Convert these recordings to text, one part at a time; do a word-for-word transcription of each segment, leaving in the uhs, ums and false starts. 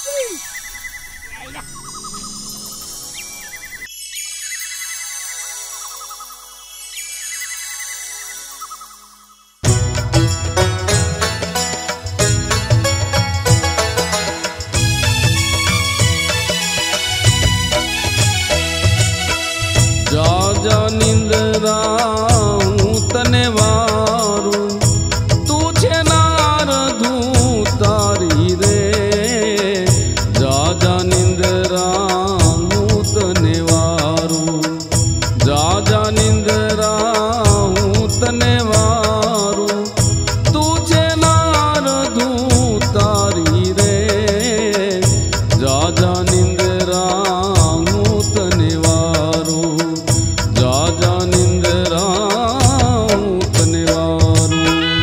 जा निंद्रा हूँ तने वारू तू छे नारधू तारी रे। जा जा निंद्रा हूँ तने वारू जा जा निंद्रा हूँ तने वारू तू छे नारधू तारी रे। जा जा निंद्रा हूँ तने वारू जा जा निंद्रा तने वारू।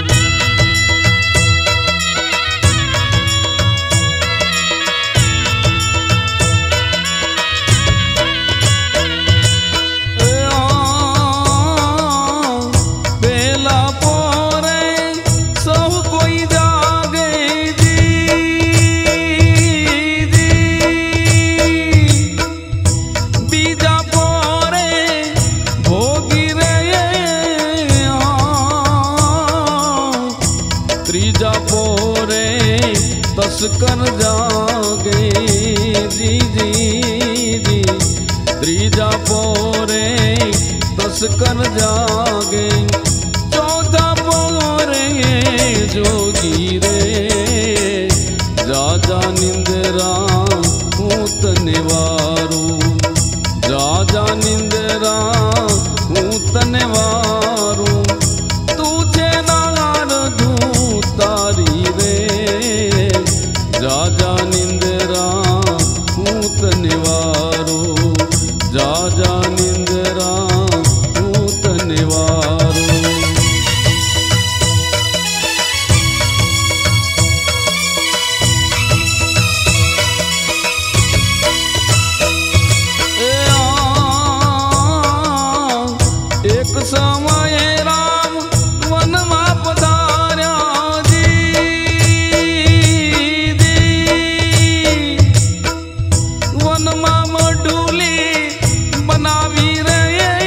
पेला पोरे सब कोई जागे जी जी बीजा पोरे भोगी रे त्रीजा पोरे तस्कर जागे जी जी जी त्रीजा पोरे तस्कर जागे चौथा पोरे जोगी रे। जा जा निंद्रा हूँ तने वारू जा जा निंद्रा हूँ तने वारू तू छे नारधू तारी रे। जा जा निंद्रा हूँ तने वारू जा जा निंद्रा हूँ तने वारू। एक समय राम वन में पधार्या जी जी वन में मडूली बनावी रे।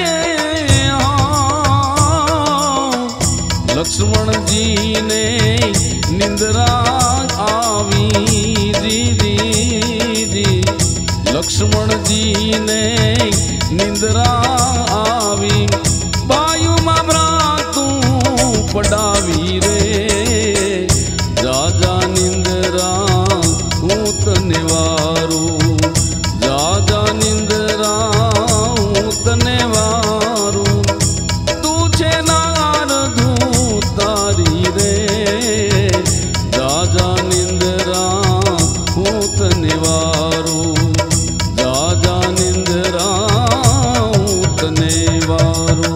लक्ष्मण जी ने निंद्रा आवी जी जी जी लक्ष्मण जी ने निंद्रा आवी वायु मामरा तू पडावी रे। जा जा निंद्रा हूँ तने वारू जा जा निंद्रा हूँ तने वारू तू छे नारधू तारी रे। जा जा निंद्रा हूँ तने वारू जा जा निंद्रा हूँ तने वारू।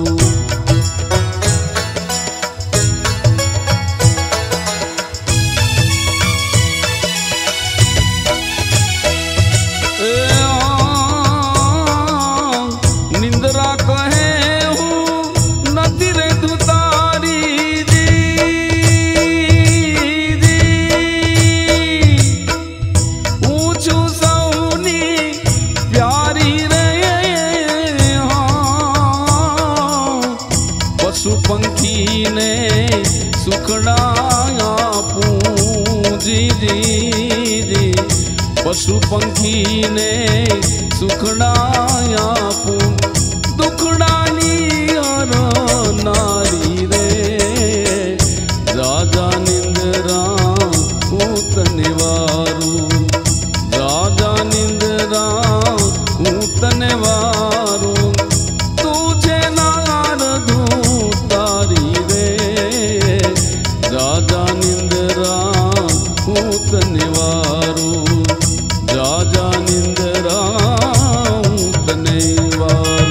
निंद्रा कहे हूँ नदी रे दुतारी जी जी ऊँचू सौनी प्यारी रे। पशु पंखी ने सुखड़ाया पूजी जी जी पशु पंखी ने सुखड़ाया पू दुखड़ानी और नारी रे। जा जा निंद्रा हूँ तने वारू जा जा निंद्रा हूँ तने वारू तू छे नारधू तारी रे। जा जा निंद्रा हूँ तने वारू जा जा निंद्रा हूँ तने वारू।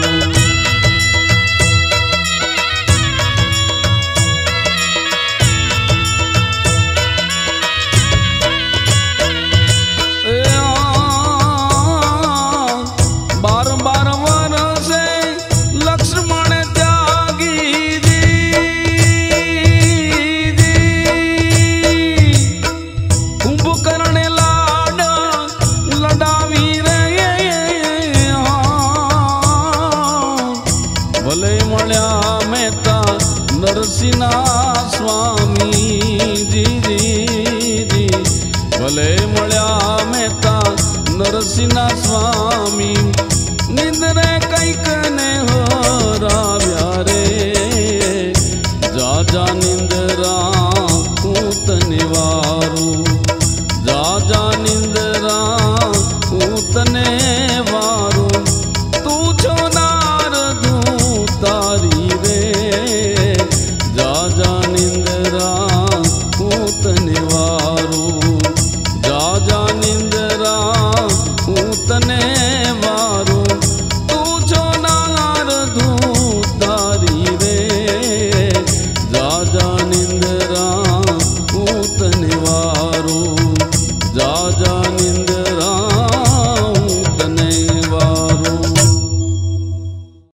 મળ્યા મેતા નરસિંહના સ્વામી નિંદરે કઈક ને હરાવ્યા રે જા જા નિંદરા હું તને વારું જા જા નિંદરા હું તને વારું તું છો નારદુ તારી રે જા જા નિંદરા હું તને વારું જા જા નિંદરા હું તને વારું તું છો નારદુ તારી રે જા જા